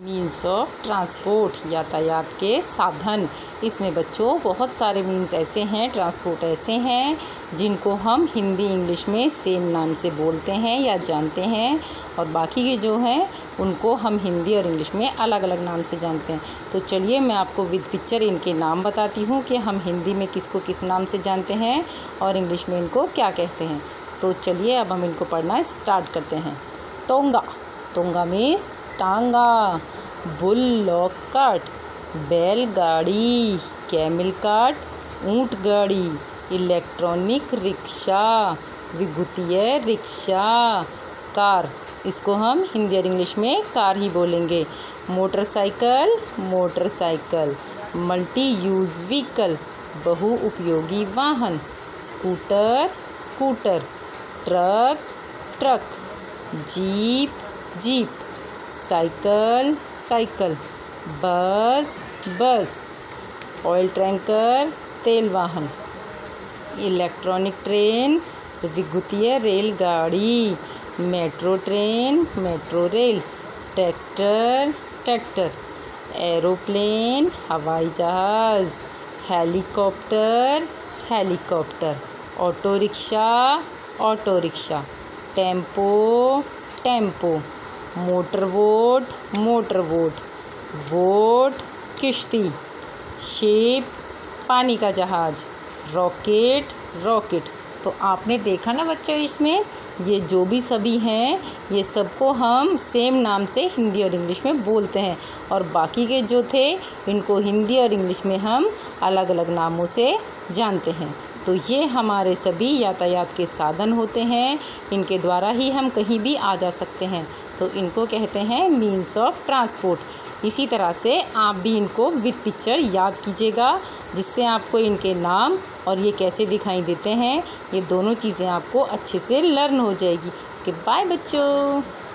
Means of transport, यातायात के साधन। इसमें बच्चों बहुत सारे मीन्स ऐसे हैं, ट्रांसपोर्ट ऐसे हैं जिनको हम हिंदी इंग्लिश में सेम नाम से बोलते हैं या जानते हैं, और बाकी के जो हैं उनको हम हिंदी और इंग्लिश में अलग अलग नाम से जानते हैं। तो चलिए मैं आपको विद पिक्चर इनके नाम बताती हूँ कि हम हिंदी में किसको किस नाम से जानते हैं और इंग्लिश में इनको क्या कहते हैं। तो चलिए अब हम इनको पढ़ना स्टार्ट करते हैं। टोंगा, टोंगा मीन्स टांगा। बुलॉक कार्ट, बैलगाड़ी। कैमिल कार्ट, ऊंट गाड़ी। इलेक्ट्रॉनिक रिक्शा, विद्युतीय रिक्शा। कार, इसको हम हिंदी और इंग्लिश में कार ही बोलेंगे। Motorcycle, motorcycle. Multi use vehicle, बहुउपयोगी वाहन। Scooter, scooter. Truck, truck. Jeep, jeep. Cycle, cycle. Bus, bus. Oil tanker, तेल वाहन। इलेक्ट्रॉनिक ट्रेन, विद्युतीय रेलगाड़ी। Metro train, metro rail. Tractor, tractor. Aeroplane, हवाई जहाज़। Helicopter, helicopter. Auto rickshaw, auto rickshaw. Tempo, tempo. Motor boat, motor boat. Boat, किश्ती। Ship, पानी का जहाज़। Rocket, rocket. तो आपने देखा ना बच्चों, इसमें ये जो भी सभी हैं ये सबको हम सेम नाम से हिंदी और इंग्लिश में बोलते हैं, और बाकी के जो थे इनको हिंदी और इंग्लिश में हम अलग अलग नामों से जानते हैं। तो ये हमारे सभी यातायात के साधन होते हैं, इनके द्वारा ही हम कहीं भी आ जा सकते हैं। तो इनको कहते हैं मीन्स ऑफ ट्रांसपोर्ट। इसी तरह से आप भी इनको विद पिक्चर याद कीजिएगा, जिससे आपको इनके नाम और ये कैसे दिखाई देते हैं ये दोनों चीज़ें आपको अच्छे से लर्न हो जाएगी। कि बाय बच्चों।